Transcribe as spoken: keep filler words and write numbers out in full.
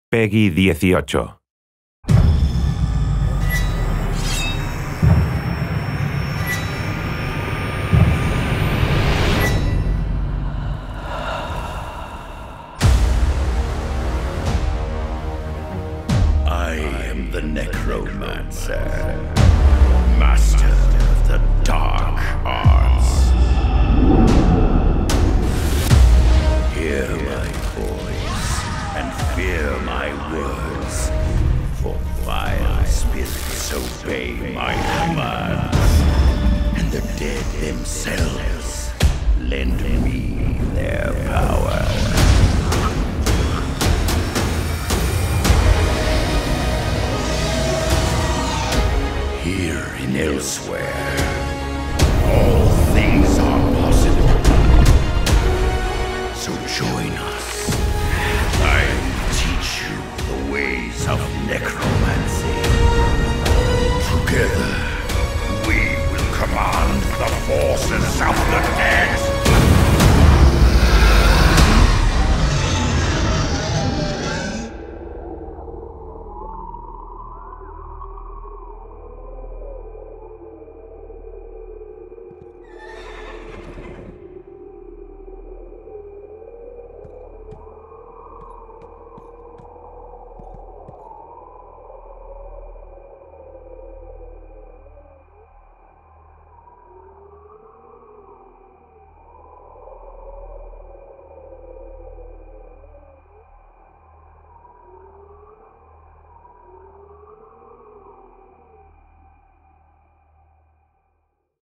Peggy dieciocho. I am the Necromancer, master of the dark arts. Hear my voice and fear my words, for vile spirits obey my commands, and the dead themselves lend me their power. Here in Elsewhere,